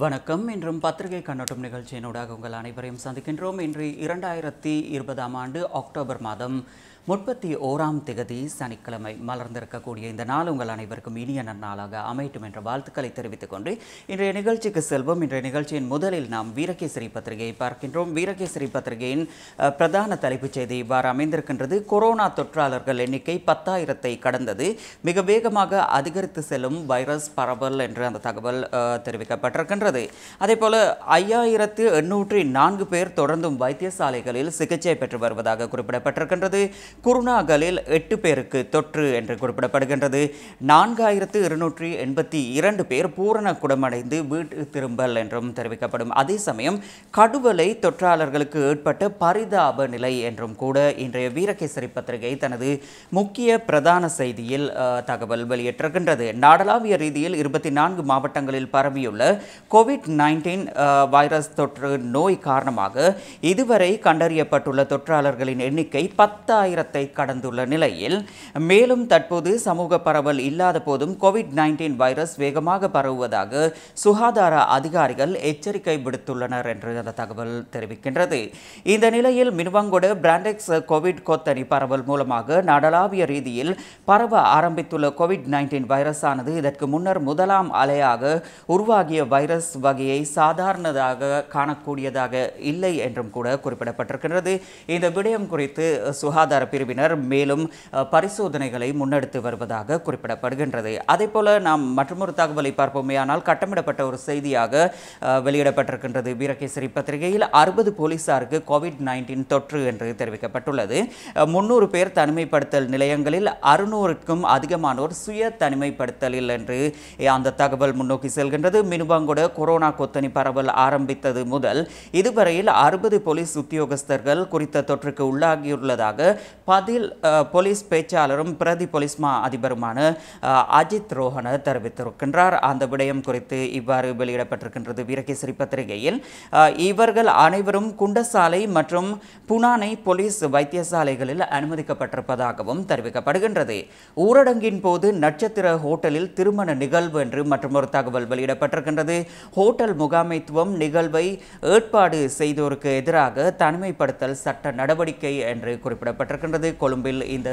வணக்கம். இன்றும் பத்திரிகை கண்ணோட்டம் நிகழ்ச்சியினூடாக உங்கள் அனைவரையும் சந்திக்கின்றோம். இன்று 2020 ஆண்டு அக்டோபர் மாதம் 31ஆம் திகதி சனிக்கிழமை மலர்ந்திருக்கக்கூடிய இந்த நாள் உங்கள் அனைவருக்கும் இனிய நன்னாளாக அமையட்டும் என்ற வாழ்த்துக்களை தெரிவித்துக் கொண்டு இன்றைய நிகழ்ச்சிக்கு செல்வோம். இன்றைய நிகழ்ச்சியின் முதலில் நாம் வீரகேசரி பத்திரிகையை பார்க்கின்றோம். வீரகேசரி பத்திரிகையின் பிரதான தலைப்புச் செய்தி இவ்வாறு அமைந்திருக்கின்றது. கொரோனா தொற்றாளர்கள் எண்ணிக்கை 10,000-ஐ கடந்தது, மிக வேகமாக அதிகரித்து செல்லும் வைரஸ் பரவல் என்று அந்த தகவல் தெரிவிக்கப்பட்டிருக்கின்றது. அதேபோல 5,804 பேர் தொடர்ந்தும் வைத்தியசாலைகளில் சிகிச்சை பெற்று வருவதாக குறிப்பிடப்பட்டிருக்கின்றது. குருணாகலில் 8 பேருக்கு தொற்று என்று குறிப்பிடப்படுகின்றது. 4,282 பேர் பூரண குணமடைந்து வீட்டு திரும்பல் என்றும் தெரிவிக்கப்படும். அதே சமயம் கடுவலை தொற்றாளர்களுக்கு ஏற்பட்ட பரிதாப நிலை என்றும் கூட இன்றைய வீரகேசரி பத்திரிகை தனது முக்கிய பிரதான செய்தியில் தகவல் வெளியிட்டிருக்கின்றது. நாடளாவிய ரீதியில் 24 மாவட்டங்களில் பரவியுள்ள கோவிட்-19 வைரஸ் தொற்று நோய் காரணமாக இதுவரை கண்டறியப்பட்டுள்ள தொற்றாளர்களின் எண்ணிக்கை 10,000-ஐ கடந்துள்ள நிலையில் மேலும் தற்போது சமூக பரவல் இல்லாத போதும் கோவிட்-19 வைரஸ் வேகமாக பரவுவதாக சுகாதார அதிகாரிகள் எச்சரிக்கை விடுத்துள்ளனர் என்று அந்த தகவல் தெரிவிக்கின்றது. இந்த நிலையில் மினுவங்கொட பிராண்டெக்ஸ் கோவிட் கொத்தனி பரவல் மூலமாக நாடளாவிய ரீதியில் பரவ ஆரம்பித்துள்ள கோவிட்-19 வைரஸானது இதற்கு முன்னர் முதலாம் அலையாக உருவாகிய வைரஸ் வகையை சாதாரணதாக காணக்கூடியதாக இல்லை என்றும் கூட குறிப்பிடப்பட்டிருக்கின்றது. இந்த விடயம் குறித்து சுகாதார பிரிவினர் மேலும் பரிசோதனைகளை முன்னெடுத்து வருவதாக குறிப்பிடப்படுகின்றது. அதேபோல நாம் மற்றொரு தகவலை பார்ப்போமேயானால் கட்டமிடப்பட்ட ஒரு செய்தியாக வெளியிடப்பட்டிருக்கின்றது. வீரகேசரி பத்திரிகையில் 60 போலீசாருக்கு கோவிட்-19 தொற்று என்று தெரிவிக்கப்பட்டுள்ளது. 300 பேர் தனிமைப்படுத்தல் நிலையங்களில், 600க்கும் அதிகமானோர் சுய தனிமைப்படுத்தலில் என்று அந்த தகவல் முன்னோக்கி செல்கின்றது. மினுவங்கொட கொரோனா கொத்தனி பரவல் ஆரம்பித்தது முதல் இதுவரையில் 60 போலீஸ் உத்தியோகஸ்தர்கள் குறித்த தொற்றுக்கு உள்ளாகியுள்ளதாக பதில் போலீஸ் பேச்சாளரும் பிரதி போலீஸ் மா அதிபருமான அஜித் ரோஹன தெரிவித்திருக்கின்றார். அந்த விடயம் குறித்து இவ்வாறு வெளியிடப்பட்டிருக்கின்றது வீரகேசரி பத்திரிகையில். இவர்கள் அனைவரும் குண்டசாலை மற்றும் புனானை போலீஸ் வைத்தியசாலைகளில் அனுமதிக்கப்பட்டிருப்பதாகவும் தெரிவிக்கப்படுகின்றது. ஊரடங்கின் போது நட்சத்திர ஹோட்டலில் திருமண நிகழ்வு என்று மற்றொரு தகவல் வெளியிடப்பட்டிருக்கின்றது. ஹோட்டல் முகாமைத்துவம் நிகழ்வை ஏற்பாடு செய்தோருக்கு எதிராக தனிமைப்படுத்தல் சட்ட நடவடிக்கை என்று குறிப்பிடப்பட்டிருக்கின்றது. கொழும்பில் இந்த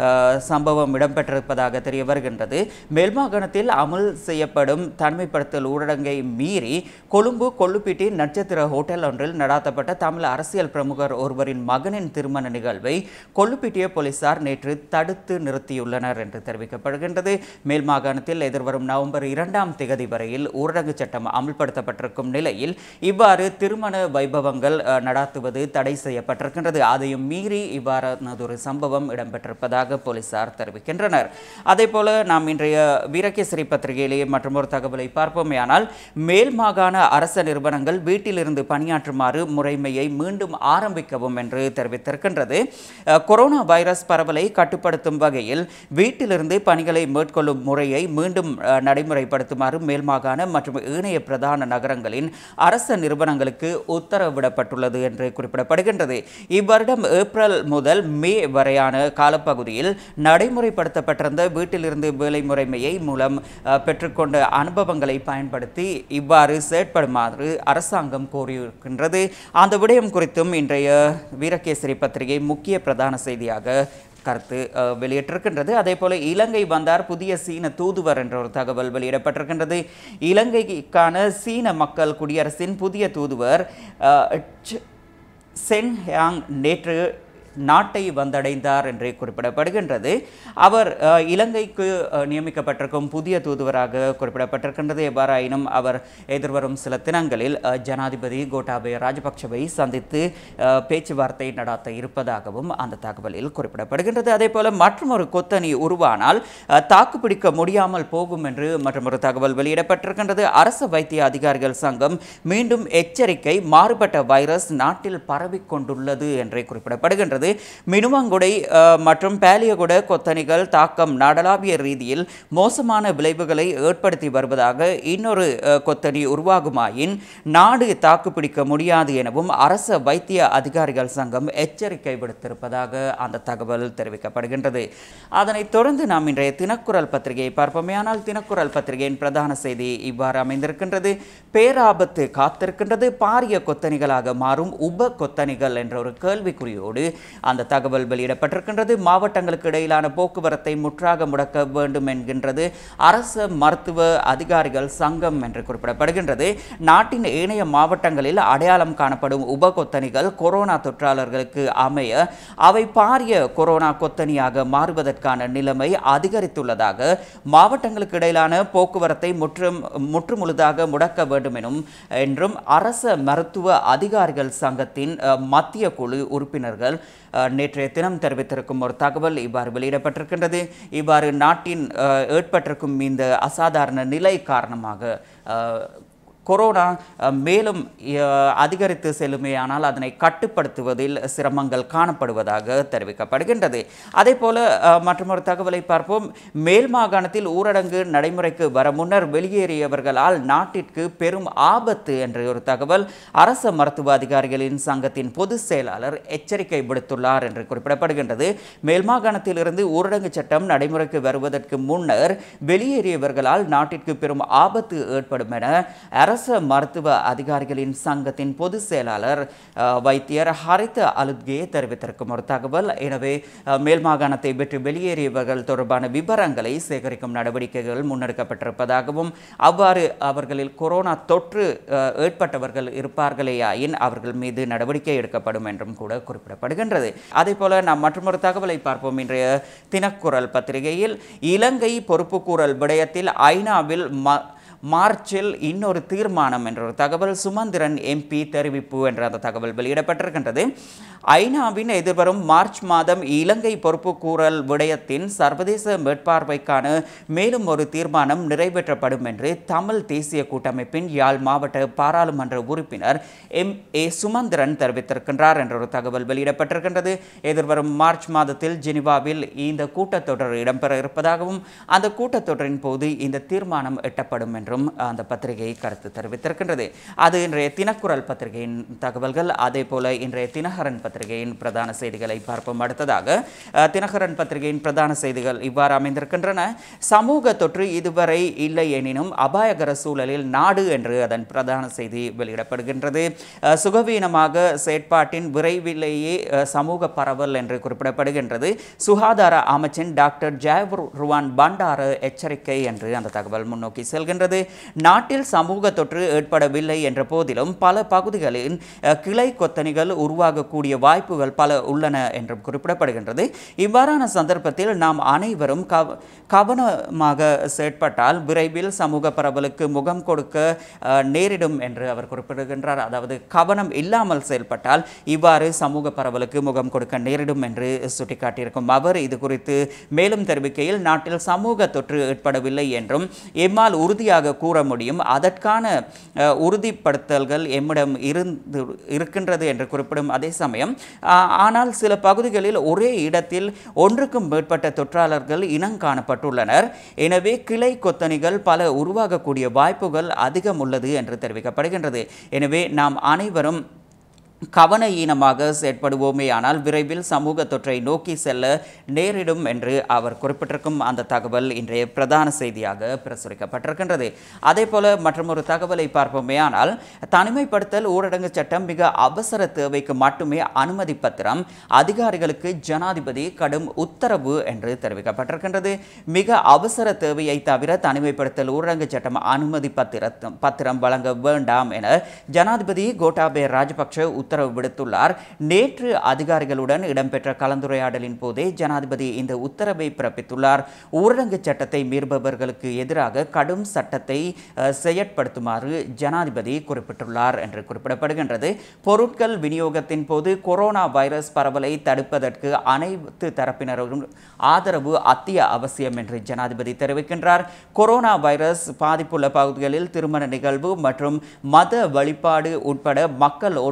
சம்பவம் இடம்பெற்றிருப்பதாக தெரிய வருகின்றது. மேல்மாகாணத்தில் அமல் செய்யப்படும் தனிமைப்படுத்தல் ஊரடங்கை மீறி கொழும்பு கொள்ளுப்பிட்டி நட்சத்திர ஹோட்டல் ஒன்றில் நடாத்தப்பட்ட தமிழ் அரசியல் பிரமுகர் ஒருவரின் மகனின் திருமண நிகழ்வை கொள்ளுப்பிட்டிய போலீசார் நேற்று தடுத்து நிறுத்தியுள்ளனர் என்று தெரிவிக்கப்படுகின்றது. மேல்மாகாணத்தில் எதிர்வரும் நவம்பர் 2ஆம் திகதி வரையில் ஊரடங்கு சட்டம் அமல்படுத்தப்பட்டிருக்கும் நிலையில் இவ்வாறு திருமண வைபவங்கள் நடாத்துவது தடை செய்யப்பட்டிருக்கின்றது. அதையும் மீறி இவ்வாறானதொரு சம்பவம் இடம்பெற்றிருப்பதாக போலீசார் தெரிவிக்கின்றனர். அதேபோல நாம் இன்றைய வீரகேசரி பத்திரிகையிலேயே மற்றொரு தகவலை பார்ப்போமேயானால் மேல் மாகாண அரச நிறுவனங்கள் வீட்டிலிருந்து பணியாற்றுமாறு முறைமையை மீண்டும் ஆரம்பிக்கவும் என்று தெரிவித்திருக்கின்றது. கொரோனா வைரஸ் பரவலை கட்டுப்படுத்தும் வகையில் வீட்டிலிருந்து பணிகளை மேற்கொள்ளும் முறையை மீண்டும் நடைமுறைப்படுத்துமாறு மேல் மாகாண மற்றும் ஏனைய பிரதான நகரங்களின் அரச நிறுவனங்களுக்கு உத்தரவிடப்பட்டுள்ளது என்று குறிப்பிடப்படுகின்றது. இவ்வருடம் ஏப்ரல் முதல் மே வரையான காலப்பகுதியில் நடைமுறைப்படுத்தப்பட்டிருந்த வீட்டிலிருந்து வேலை முறைமையை மூலம் பெற்றுக்கொண்ட அனுபவங்களை பயன்படுத்தி இவ்வாறு செயற்படுமாறு அரசாங்கம் கோரியிருக்கின்றது. அந்த விடயம் குறித்தும் இன்றைய வீரகேசரி பத்திரிகை முக்கிய பிரதான செய்தியாக கருத்து வெளியிட்டிருக்கின்றது. அதே போல இலங்கை வந்தார் புதிய சீன தூதுவர் என்ற ஒரு தகவல் வெளியிடப்பட்டிருக்கின்றது. இலங்கைக்கான சீன மக்கள் குடியரசின் புதிய தூதுவர் சென் ஹியாங் நேற்று நாட்டை வந்தடைந்தார் என்று குறிப்பிடப்படுகின்றது. அவர் இலங்கைக்கு நியமிக்கப்பட்டிருக்கும் புதிய தூதுவராக குறிப்பிடப்பட்டிருக்கின்றது. எவ்வாறாயினும் அவர் எதிர்வரும் சில தினங்களில் ஜனாதிபதி கோட்டாபய ராஜபக்சவை சந்தித்து பேச்சுவார்த்தை நடாத்த இருப்பதாகவும் அந்த தகவலில் குறிப்பிடப்படுகின்றது. அதே போல மற்றொரு கொத்தனி உருவானால் தாக்குப்பிடிக்க முடியாமல் போகும் என்று மற்றொரு தகவல் வெளியிடப்பட்டிருக்கின்றது. அரசு வைத்திய அதிகாரிகள் சங்கம் மீண்டும் எச்சரிக்கை, மாறுபட்ட வைரஸ் நாட்டில் பரவிக்கொண்டுள்ளது என்று குறிப்பிடப்படுகின்றது. குறிப்பிடப்படுகின்றது. மினுவங்குடை மற்றும் பாலியகுட கொத்தணிகள் தாக்கம் நாடளாவிய ரீதியில் மோசமான விளைவுகளை ஏற்படுத்தி வருவதாக, இன்னொரு கொத்தணி உருவாகுமாயின் நாடு தாக்குப்பிடிக்க முடியாது எனவும் அரச வைத்திய அதிகாரிகள் சங்கம் எச்சரிக்கை விடுத்திருப்பதாக அந்த தகவல் தெரிவிக்கப்படுகின்றது. அதனைத் தொடர்ந்து நாம் இன்றைய தினக்குரல் பத்திரிகையை பார்ப்போமேயானால், தினக்குரல் பத்திரிகையின் பிரதான செய்தி இவ்வாறு அமைந்திருக்கின்றது. பேராபத்து காத்திருக்கின்றது, பாரிய கொத்தணிகளாக மாறும் உப கொத்தணிகள் என்ற ஒரு கேள்விக்குறியோடு அந்த தகவல் வெளியிடப்பட்டிருக்கின்றது. மாவட்டங்களுக்கு இடையிலான போக்குவரத்தை முற்றாக முடக்க வேண்டும் என்கின்றது அரச மருத்துவ அதிகாரிகள் சங்கம் என்று குறிப்பிடப்படுகின்றது. நாட்டின் ஏனைய மாவட்டங்களில் அடையாளம் காணப்படும் உப கொத்தணிகள் கொரோனா தொற்றாளர்களுக்கு அமைய அவை பாரிய கொரோனா கொத்தணியாக மாறுவதற்கான நிலைமை அதிகரித்துள்ளதாக, மாவட்டங்களுக்கு இடையிலான போக்குவரத்தை முற்றுமுழுதாக முடக்க வேண்டும் என்றும் அரச மருத்துவ அதிகாரிகள் சங்கத்தின் மத்திய குழு உறுப்பினர்கள் நேற்றைய தினம் தெரிவித்திருக்கும் ஒரு தகவல் இவ்வாறு வெளியிடப்பட்டிருக்கின்றது. இவ்வாறு நாட்டின் ஏற்பட்டிருக்கும் இந்த அசாதாரண நிலை காரணமாக கொரோனா மேலும் அதிகரித்து செல்லுமேயானால் அதனை கட்டுப்படுத்துவதில் சிரமங்கள் காணப்படுவதாக தெரிவிக்கப்படுகின்றது. அதே போல மற்றொரு தகவலை பார்ப்போம். மேல் மாகாணத்தில் ஊரடங்கு நடைமுறைக்கு வர முன்னர் வெளியேறியவர்களால் நாட்டிற்கு பெரும் ஆபத்து என்ற ஒரு தகவல் அரச மருத்துவ அதிகாரிகளின் சங்கத்தின் பொதுச் செயலாளர் எச்சரிக்கை விடுத்துள்ளார் என்று குறிப்பிடப்படுகின்றது. மேல் மாகாணத்தில் இருந்து ஊரடங்கு சட்டம் நடைமுறைக்கு வருவதற்கு முன்னர் வெளியேறியவர்களால் நாட்டிற்கு பெரும் ஆபத்து ஏற்படும் என அரச மருத்துவ அதிகாரிகளின் சங்கத்தின் பொதுச் செயலாளர் வைத்தியர் ஹரித அலுத்கே தெரிவித்திருக்கும் ஒரு தகவல். எனவே மேல் மாகாணத்தை விட்டு வெளியேறியவர்கள் தொடர்பான விவரங்களை சேகரிக்கும் நடவடிக்கைகள் முன்னெடுக்கப்பட்டிருப்பதாகவும், அவ்வாறு அவர்களில் கொரோனா தொற்று ஏற்பட்டவர்கள் இருப்பார்களேயாயின் அவர்கள் மீது நடவடிக்கை எடுக்கப்படும் என்றும் கூட குறிப்பிடப்படுகின்றது. அதே போல நாம் மற்றொரு தகவலை பார்ப்போம். இன்றைய தினக்குரல் பத்திரிகையில் இலங்கை பொறுப்புக்கூறல் விடயத்தில் ஐநாவில் மார்ச்சில் இன்னொரு தீர்மானம் என்ற ஒரு தகவல் சுமந்திரன் எம்பி தெரிவிப்பு என்ற அந்த தகவல் வெளியிடப்பட்டிருக்கின்றது. ஐநாவின் எதிர்வரும் மார்ச் மாதம் இலங்கை பொறுப்புக்கூறல் விடயத்தின் சர்வதேச மேற்பார்வைக்கான மேலும் ஒரு தீர்மானம் நிறைவேற்றப்படும் என்று தமிழ் தேசிய கூட்டமைப்பின் யாழ் மாவட்ட பாராளுமன்ற உறுப்பினர் MA சுமந்திரன் தெரிவித்திருக்கின்றார் என்ற ஒரு தகவல் வெளியிடப்பட்டிருக்கின்றது. எதிர்வரும் மார்ச் மாதத்தில் ஜெனீவாவில் இந்த கூட்டத்தொடர் இடம்பெற இருப்பதாகவும், அந்த கூட்டத்தொடரின் போது இந்த தீர்மானம் எட்டப்படும் என்றும் அந்த பத்திரிகை கருத்து தெரிவித்திருக்கின்றது. அது இன்றைய தினக்குரல் பத்திரிகையின் தகவல்கள். அதே போல இன்றைய தினகரன் பத்திரிகையின் பிரதான செய்திகளை பார்ப்போம். அடுத்ததாக தினகரன் பத்திரிகையின் பிரதான செய்திகள் இவ்வாறு அமைந்திருக்கின்றன. சமூக தொற்று இதுவரை இல்லை எனினும் அபாயகர சூழலில் நாடு என்று அதன் பிரதான செய்தி வெளியிடப்படுகின்றது. சுகவீனமாக செயற்பாட்டின் விரைவிலேயே சமூக பரவல் என்று குறிப்பிடப்படுகின்றது. சுகாதார அமைச்சன் டாக்டர் ஜெயருவான் பண்டார எச்சரிக்கை என்று அந்த தகவல் முன்னோக்கி செல்கின்றது. நாட்டில் சமூக தொற்று ஏற்படவில்லை என்ற போதிலும் பல பகுதிகளில் கிளை கொத்தணிகள் உருவாகக்கூடிய வாய்ப்புகள் பல உள்ளன என்றும் குறிப்பிடப்படுகின்றது. இவ்வாறான சந்தர்ப்பத்தில் நாம் அனைவரும் கவனமாக செயற்பட்டால் விரைவில் சமூக பரவலுக்கு முகம் கொடுக்க நேரிடும் என்று அவர் குறிப்பிடுகின்றார். அதாவது கவனம் இல்லாமல் செயல்பட்டால் இவ்வாறு சமூக பரவலுக்கு முகம் கொடுக்க நேரிடும் என்று சுட்டிக்காட்டியிருக்கும் அவர் இது குறித்து மேலும் தெரிவிக்கையில், நாட்டில் சமூக தொற்று ஏற்படவில்லை என்றும் எம்மால் உறுதியாக கூற முடியும். அதற்கான உறுதிப்படுத்தல்கள் எம்மிடம் இருக்கின்றது என்று குறிப்பிடும் அதே சமயம், ஆனால் சில பகுதிகளில் ஒரே இடத்தில் ஒன்றுக்கும் மேற்பட்ட தொற்றாளர்கள் இனம் காணப்பட்டுள்ளனர். எனவே கிளை கொத்தணிகள் பல உருவாகக்கூடிய வாய்ப்புகள் அதிகம் உள்ளது என்று தெரிவிக்கப்படுகின்றது. எனவே நாம் அனைவரும் கவனஈனமாக செயற்படுவோமே ஆனால் விரைவில் சமூக தொற்றை நோக்கி செல்ல நேரிடும் என்று அவர் குறிப்பிட்டிருக்கும் அந்த தகவல் இன்றைய பிரதான செய்தியாக பிரசுரிக்கப்பட்டிருக்கின்றது. அதே போல மற்றொரு தகவலை பார்ப்போமே ஆனால், தனிமைப்படுத்தல் ஊரடங்கு சட்டம் மிக அவசர தேவைக்கு மட்டுமே அனுமதி பத்திரம், அதிகாரிகளுக்கு ஜனாதிபதி கடும் உத்தரவு என்று தெரிவிக்கப்பட்டிருக்கின்றது. மிக அவசர தேவையை தவிர தனிமைப்படுத்தல் ஊரடங்கு சட்டம் அனுமதி பத்திரம் வழங்க வேண்டாம் என ஜனாதிபதி கோட்டாபய ராஜபக்ஷ உத்தரவு விடுத்துள்ளார். நேற்று அதிகாரிகளுடன் இடம்பெற்ற கலந்துரையாடலின் போதே ஜனாதிபதி இந்த உத்தரவை பிறப்பித்துள்ளார். ஊரடங்கு சட்டத்தை மீறுபவர்களுக்கு எதிராக கடும் சட்டத்தை செயற்படுத்துமாறு ஜனாதிபதி குறிப்பிட்டுள்ளார் என்று குறிப்பிடப்படுகின்றது. பொருட்கள் விநியோகத்தின் போது கொரோனா வைரஸ் பரவலை தடுப்பதற்கு அனைத்து தரப்பினரும் ஆதரவு அவசியம் என்று ஜனாதிபதி தெரிவிக்கின்றார். கொரோனா வைரஸ் பாதிப்புள்ள பகுதிகளில் திருமண நிகழ்வு மற்றும் மத வழிபாடு உட்பட மக்கள் ஒன்று கூடுவது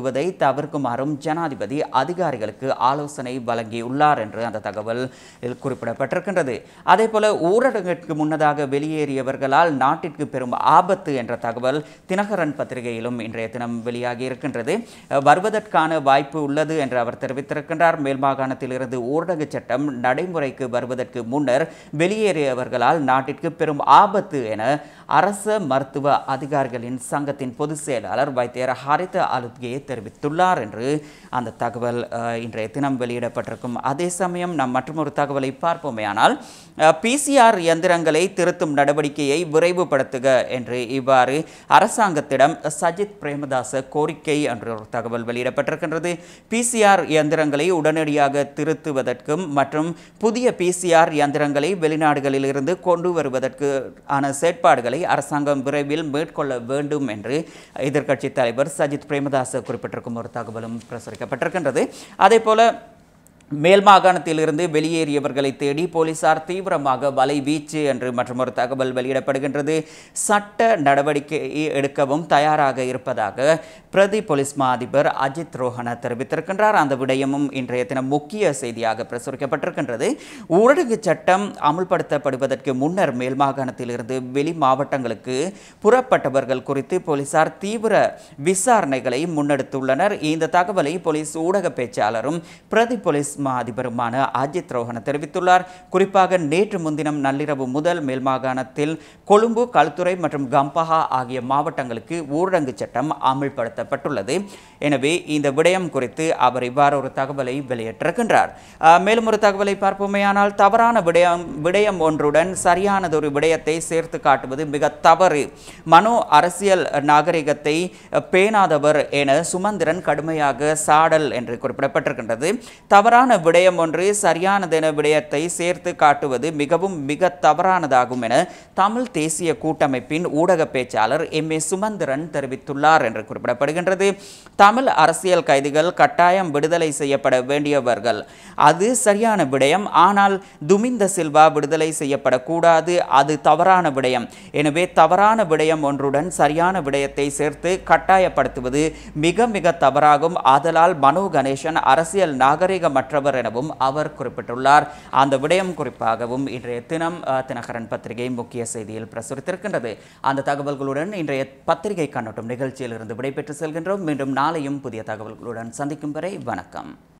கொள்வதை தவிர்க்குமாறும் ஜனாதிபதி அதிகாரிகளுக்கு ஆலோசனை வழங்கியுள்ளார் என்று அந்த தகவல் குறிப்பிடப்பட்டிருக்கின்றது. அதேபோல ஊரடங்கிற்கு முன்னதாக வெளியேறியவர்களால் நாட்டிற்கு பெரும் ஆபத்து என்ற தகவல் தினகரன் பத்திரிகையிலும் இன்றைய தினம் வெளியாகி இருக்கின்றது. வருவதற்கான வாய்ப்பு உள்ளது என்று அவர் தெரிவித்திருக்கின்றார். மேல் மாகாணத்திலிருந்து ஊரடங்கு சட்டம் நடைமுறைக்கு வருவதற்கு முன்னர் வெளியேறியவர்களால் நாட்டிற்கு பெரும் ஆபத்து என அரச மருத்துவ அதிகாரிகளின் சங்கத்தின் பொதுச் செயலாளர் வைத்தியர் ஹரித அலுத்கே தெரிவித்துள்ளார் என்று அந்த தகவல் இன்றைய தினம் வெளியிடப்பட்டிருக்கும். அதே சமயம் நாம் மற்றொரு தகவலை பார்ப்போமேயானால் பிசிஆர் இயந்திரங்களை திருத்தும் நடவடிக்கையை விரைவுபடுத்துக என்று இவ்வாறு அரசாங்கத்திடம் சஜித் பிரேமதாச கோரிக்கை என்ற ஒரு தகவல் வெளியிடப்பட்டிருக்கின்றது. பிசிஆர் இயந்திரங்களை உடனடியாக திருத்துவதற்கும் மற்றும் புதிய பிசிஆர் இயந்திரங்களை வெளிநாடுகளில் இருந்து கொண்டு வருவதற்கு ஆன செயற்பாடுகளை அரசாங்கம் விரைவில் மேற்கொள்ள வேண்டும் என்று எதிர்க்கட்சி தலைவர் சஜித் பிரேமதாச குறிப்பிட்டிருக்கும் ஒரு தகவலும் பிரசுரிக்கப்பட்டிருக்கின்றது. அதேபோல மேல் மாகாணத்திலிருந்து வெளியேறியவர்களை தேடி போலீசார் தீவிரமாக வலைவீச்சு என்று மற்றொரு தகவல் வெளியிடப்படுகின்றது. சட்ட நடவடிக்கை எடுக்கவும் தயாராக இருப்பதாக பிரதி போலீஸ் மா அதிபர் அஜித் ரோஹன தெரிவித்திருக்கின்றார். அந்த விடயமும் இன்றைய தினம் முக்கிய செய்தியாக பிரசுரிக்கப்பட்டிருக்கின்றது. ஊரடங்கு சட்டம் அமுல்படுத்தப்படுவதற்கு முன்னர் மேல் மாகாணத்திலிருந்து வெளி மாவட்டங்களுக்கு புறப்பட்டவர்கள் குறித்து போலீசார் தீவிர விசாரணைகளை முன்னெடுத்துள்ளனர். இந்த தகவலை போலீஸ் ஊடக பேச்சாளரும் பிரதி போலீஸ் மா அதிபருமான அஜித் ரோஹன தெரிவித்துள்ளார். குறிப்பாக நேற்று முன்தினம் நள்ளிரவு முதல் மேல் மாகாணத்தில் கொழும்பு, களுத்துறை மற்றும் கம்பஹா ஆகிய மாவட்டங்களுக்கு ஊரடங்கு சட்டம் அமல்படுத்தப்பட்டுள்ளது. எனவே இந்த விடயம் குறித்து அவர் இவ்வாறு ஒரு தகவலை வெளியிட்டிருக்கின்றார். மேலும் ஒரு தகவலை பார்ப்போமேயானால் தவறான விடயம் ஒன்றுடன் சரியானதொரு விடயத்தை சேர்த்து காட்டுவது மிக தவறு. மனோ அரசியல் நாகரிகத்தை பேணாதவர் என சுமந்திரன் கடுமையாக சாடல் என்று குறிப்பிடப்பட்டிருக்கின்றது. தவறான விடயம் ஒன்று சரியானதென விடயத்தை சேர்த்து காட்டுவது மிக தவறானதாகும் என தமிழ் தேசிய கூட்டமைப்பின் ஊடக பேச்சாளர் எம்.ஏ. சுமந்திரன் தெரிவித்துள்ளார் என்று குறிப்பிடப்படுகின்றது. தமிழ் அரசியல் கைதிகள் கட்டாயம் விடுதலை செய்யப்பட வேண்டியவர்கள், அது சரியான விடயம். ஆனால் துமிந்த சில்வா விடுதலை செய்யப்படக்கூடாது, அது தவறான விடயம். எனவே தவறான விடயம் ஒன்றுடன் சரியான விடயத்தை சேர்த்து கட்டாயப்படுத்துவது மிக தவறாகும். ஆதலால் மனோ கணேசன் அரசியல் நாகரிகமற்றவர் எனவும் அவர் குறிப்பிட்டுள்ளார். அந்த விடயம் குறிப்பாகவும் இன்றைய தினம் தினகரன் பத்திரிகை முக்கிய செய்தியில் பிரசுரித்திருக்கின்றது. அந்த தகவல்களுடன் இன்றைய பத்திரிகை கண்ணோட்டம் நிகழ்ச்சியில் இருந்து விடைபெற்று செல்கின்றோம். மீண்டும் நாளையும் புதிய தகவல்களுடன் சந்திக்கும் வரை வணக்கம்.